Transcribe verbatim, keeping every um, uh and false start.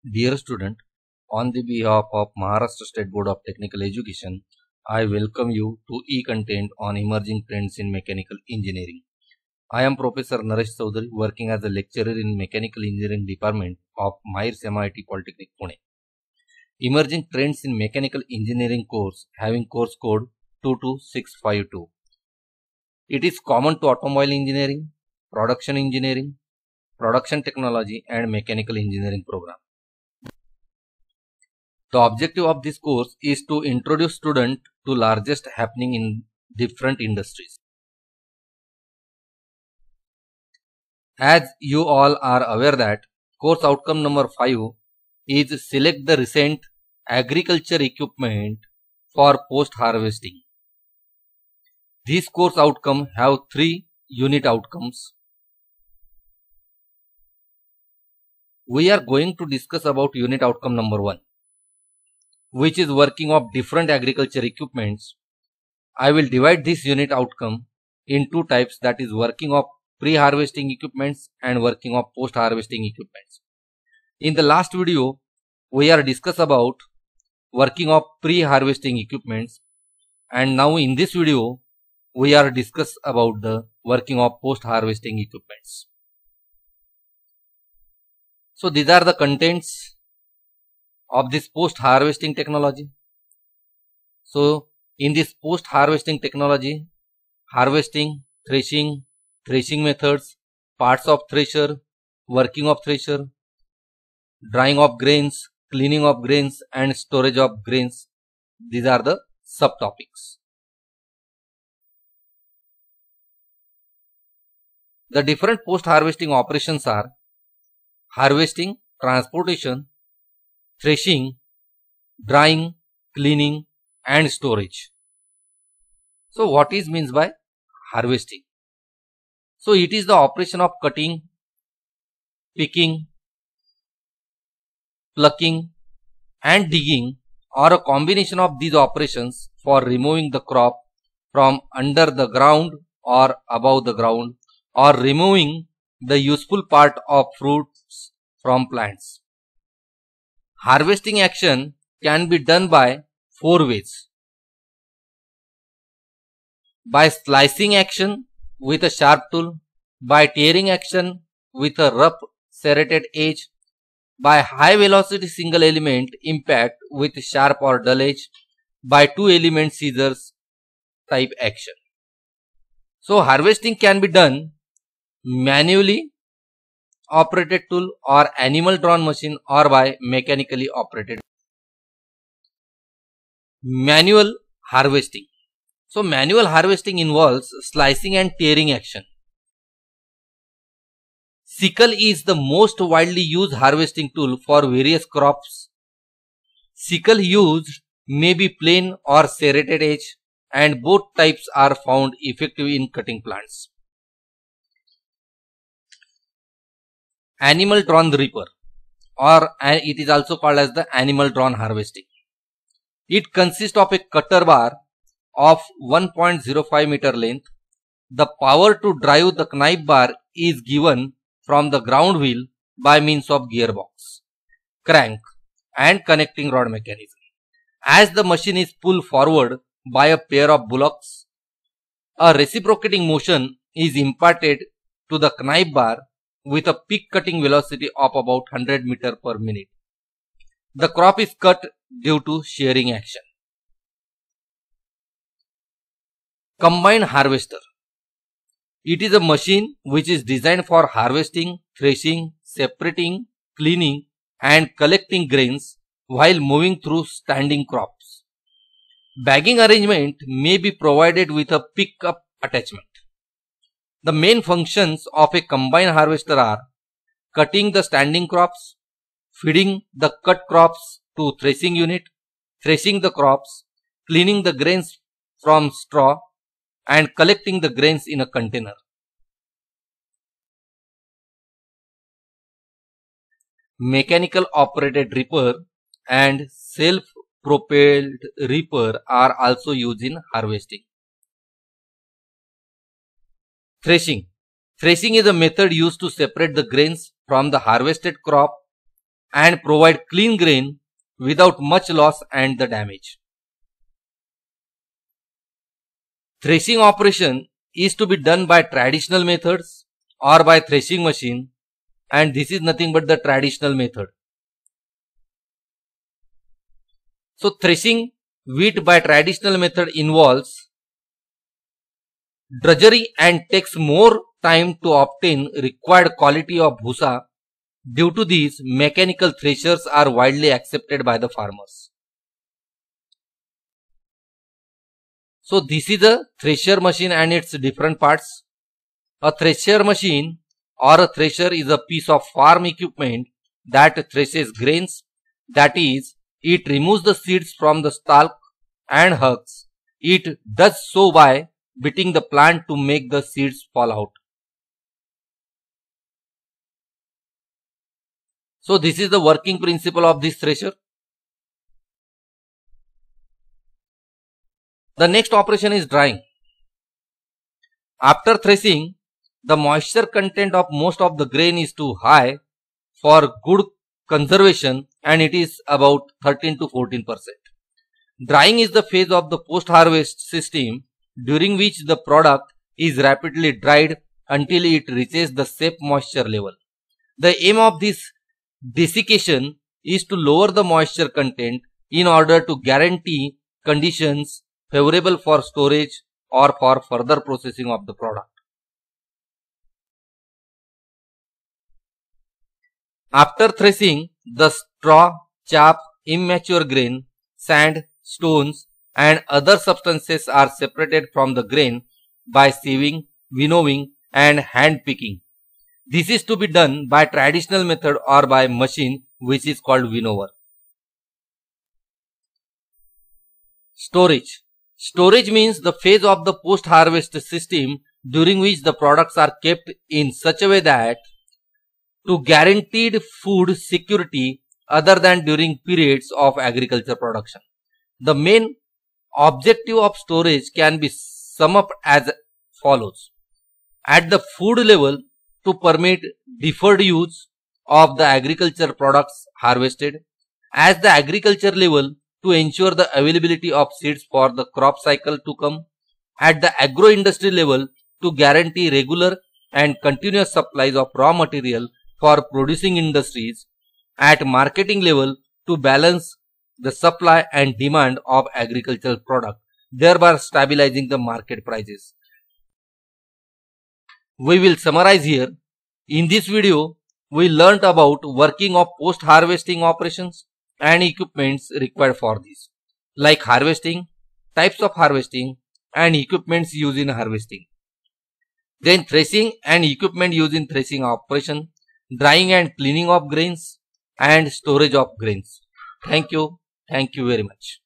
Dear student, on the behalf of Maharashtra State Board of Technical Education, I welcome you to e-content on emerging trends in mechanical engineering. I am Professor Naresh Chaudhary, working as a lecturer in Mechanical Engineering Department of Myers M I T Polytechnic, Pune. Emerging trends in mechanical engineering course having course code two two six five two. It is common to automobile engineering, production engineering, production technology and mechanical engineering program. The objective of this course is to introduce students to largest happening in different industries. As you all are aware that course outcome number five is select the recent agriculture equipment for post harvesting. This course outcome have three unit outcomes. We are going to discuss about unit outcome number one, which is working of different agriculture equipments. I will divide this unit outcome in two types, that is working of pre-harvesting equipments and working of post-harvesting equipments. In the last video, we are discuss about working of pre-harvesting equipments, and now in this video, we are discuss about the working of post-harvesting equipments. So these are the contents of this post-harvesting technology. So in this post-harvesting technology, harvesting, threshing, threshing methods, parts of thresher, working of thresher, drying of grains, cleaning of grains and storage of grains. These are the subtopics. The different post-harvesting operations are harvesting, transportation, threshing, drying, cleaning and storage. So what is means by harvesting? So it is the operation of cutting, picking, plucking and digging, or a combination of these operations for removing the crop from under the ground or above the ground, or removing the useful part of fruits from plants. Harvesting action can be done by four ways. By slicing action with a sharp tool, by tearing action with a rough serrated edge, by high velocity single element impact with sharp or dull edge, by two element scissors type action. So harvesting can be done manually operated tool or animal drawn machine, or by mechanically operated. Manual harvesting. So manual harvesting involves slicing and tearing action. Sickle is the most widely used harvesting tool for various crops. Sickle used may be plain or serrated edge, and both types are found effective in cutting plants. Animal drawn reaper, or it is also called as the animal drawn harvesting. It consists of a cutter bar of one point zero five meter length. The power to drive the knife bar is given from the ground wheel by means of gearbox, crank and connecting rod mechanism. As the machine is pulled forward by a pair of bullocks, a reciprocating motion is imparted to the knife bar with a peak cutting velocity of about one hundred meters per minute. The crop is cut due to shearing action. Combined harvester. It is a machine which is designed for harvesting, threshing, separating, cleaning and collecting grains while moving through standing crops. Bagging arrangement may be provided with a pickup attachment. The main functions of a combined harvester are cutting the standing crops, feeding the cut crops to threshing unit, threshing the crops, cleaning the grains from straw and collecting the grains in a container. Mechanical operated reaper and self-propelled reaper are also used in harvesting. Threshing. Threshing is a method used to separate the grains from the harvested crop and provide clean grain without much loss and the damage. Threshing operation is to be done by traditional methods or by threshing machine, and this is nothing but the traditional method. So threshing wheat by traditional method involves drudgery and takes more time to obtain required quality of bhusa. Due to this, mechanical threshers are widely accepted by the farmers. So this is a thresher machine and its different parts. A thresher machine or a thresher is a piece of farm equipment that threshes grains. That is, it removes the seeds from the stalk and husk. It does so by beating the plant to make the seeds fall out. So this is the working principle of this thresher. The next operation is drying. After threshing, the moisture content of most of the grain is too high for good conservation, and it is about thirteen to fourteen percent. Drying is the phase of the post-harvest system during which the product is rapidly dried until it reaches the safe moisture level. The aim of this desiccation is to lower the moisture content in order to guarantee conditions favorable for storage or for further processing of the product. After threshing, the straw, chaff, immature grain, sand, stones and other substances are separated from the grain by sieving, winnowing and hand picking. This is to be done by traditional method or by machine, which is called winnower. Storage. Storage means the phase of the post-harvest system during which the products are kept in such a way that to guaranteed food security other than during periods of agriculture production. The main objective of storage can be summed up as follows. At the food level, to permit deferred use of the agriculture products harvested. At the agriculture level, to ensure the availability of seeds for the crop cycle to come. At the agro-industry level, to guarantee regular and continuous supplies of raw material for producing industries. At marketing level, to balance the supply and demand of agricultural product, thereby stabilizing the market prices. We will summarize here. In this video, we learnt about working of post-harvesting operations and equipments required for this, like harvesting, types of harvesting and equipments used in harvesting. Then threshing and equipment used in threshing operation, drying and cleaning of grains and storage of grains. Thank you. Thank you very much.